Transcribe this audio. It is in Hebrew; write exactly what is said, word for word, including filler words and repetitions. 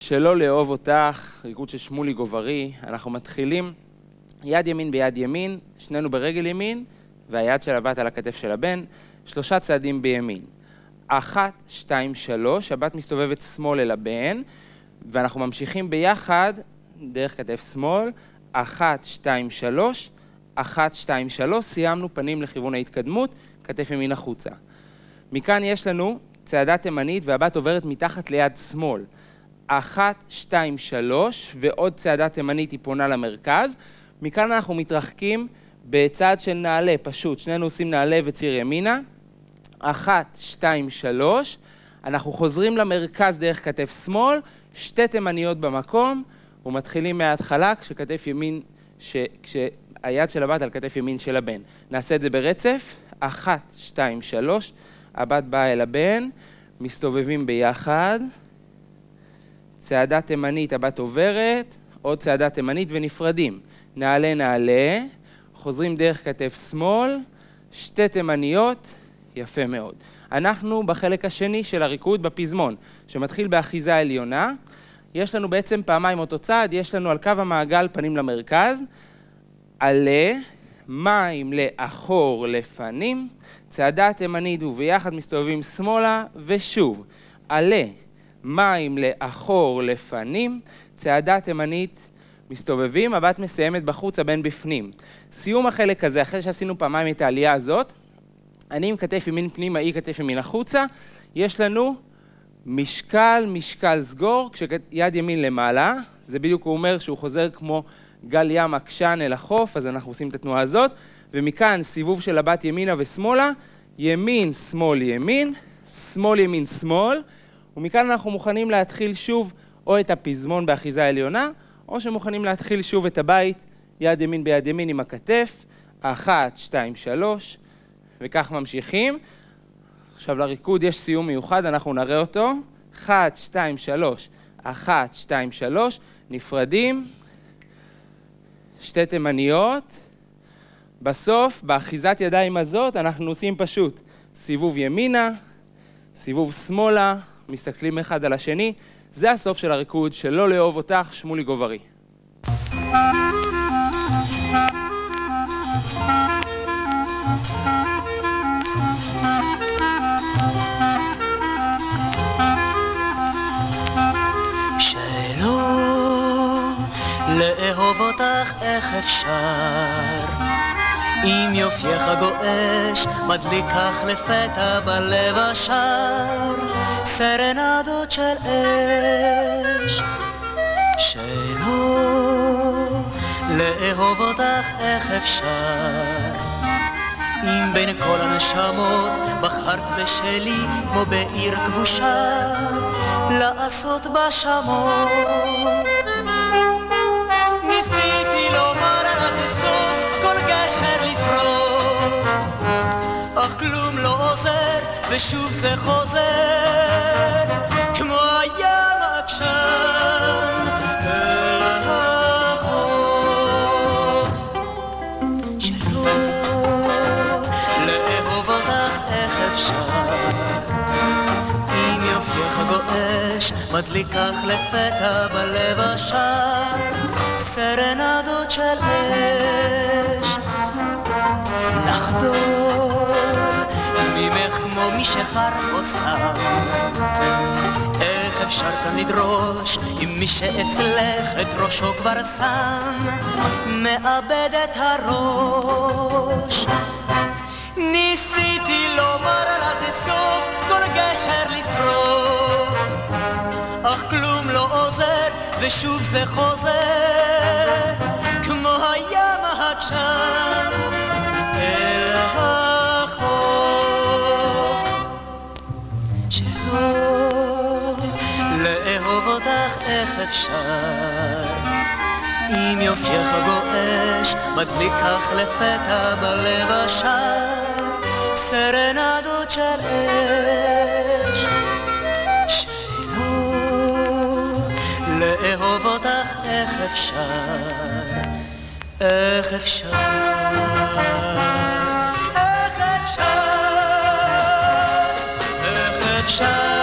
שלא לאהוב אותך, ריקוד של שמולי גוברי. אנחנו מתחילים יד ימין ביד ימין, שנינו ברגל ימין, והיד של הבת על הכתף של הבן, שלושה צעדים בימין. אחת, שתיים, שלוש, הבת מסתובבת שמאל אל הבן, ואנחנו ממשיכים ביחד דרך כתף שמאל, אחת, שתיים, שלוש, אחת, שתיים, שלוש, סיימנו פנים לכיוון ההתקדמות, כתף ימין החוצה. מכאן יש לנו צעדה תימנית והבת עוברת מתחת ליד שמאל. אחת, שתיים, שלוש, ועוד צעדה תימנית היא פונה למרכז. מכאן אנחנו מתרחקים בצעד של נעלה, פשוט, שנינו עושים נעלה וציר ימינה. אחת, שתיים, שלוש, אנחנו חוזרים למרכז דרך כתף שמאל, שתי תימניות במקום, ומתחילים מההתחלה כשכתף ימין, ש... כשהיד של הבת על כתף ימין של הבן. נעשה את זה ברצף, אחת, שתיים, שלוש, הבת באה אל הבן, מסתובבים ביחד, צעדה תימנית, הבת עוברת, עוד צעדה תימנית ונפרדים. נעלה, נעלה, חוזרים דרך כתף שמאל, שתי תימניות, יפה מאוד. אנחנו בחלק השני של הריקוד בפזמון, שמתחיל באחיזה עליונה. יש לנו בעצם פעמיים אותו צעד, יש לנו על קו המעגל פנים למרכז, עלה, מים לאחור לפנים, צעדה תימנית וביחד מסתובבים שמאלה ושוב, עלה, מים לאחור לפנים, צעדה תימנית מסתובבים, הבת מסיימת בחוץ, הבן בפנים. סיום החלק הזה, אחרי שעשינו פעמיים את העלייה הזאת, אני עם כתף ימין פנימה, היא כתף ימין החוצה, יש לנו משקל, משקל סגור, כשיד ימין למעלה, זה בדיוק הוא אומר שהוא חוזר כמו גל ים עקשן אל החוף, אז אנחנו עושים את התנועה הזאת, ומכאן סיבוב של הבת ימינה ושמאלה, ימין, שמאל, ימין, שמאל, ימין, שמאל, ומכאן אנחנו מוכנים להתחיל שוב או את הפזמון באחיזה עליונה, או שמוכנים להתחיל שוב את הבית, יד ימין ביד ימין עם הכתף, אחת, שתיים, שלוש, וכך ממשיכים. עכשיו לריקוד יש סיום מיוחד, אנחנו נראה אותו. אחת, שתיים, שלוש, אחת, שתיים, שלוש, נפרדים, שתי תימניות. בסוף, באחיזת ידיים הזאת, אנחנו עושים פשוט סיבוב ימינה, סיבוב שמאלה, מסתכלים אחד על השני. זה הסוף של הריקוד, שלא לאהוב אותך, שמולי גוברי. שלא לאהוב אותך איך אפשר, אם יופייך גועש מדליקך לפתע בלב השער, סרנדות של אש. שלא לאהוב אותך איך אפשר, אם בין כל הנשמות בחרת בשלי כמו בעיר כבושה לעשות בשמות. ניסיתי לומר על זה סוף, כל גשר לשרוף, אך כלום לא עוזר ושוב זה חוזר כמו הים עקשן אל החוף. שלא לאהוב אותך איך אפשר, אם יופייך גועש מדליקך לפתע בלב השער, סרנדות של אש. לחדור ממך כמו מי שחר עושה, איך אפשר כאן לדרוש עם מי שאצלך את ראשו כבר שם, מאבד את הראש. ניסיתי לומר על זה סוף, כל גשר לשרוף, אך כלום לא עוזר ושוב זה חוזר כמו הים העקשן אל החוף. שלא לאהוב אותך איך אפשר, אם יופייך גועש מדליקך לפתע בלב השער, סרנדות של אש. לאהוב אותך איך אפשר, איך אפשר, איך אפשר, איך אפשר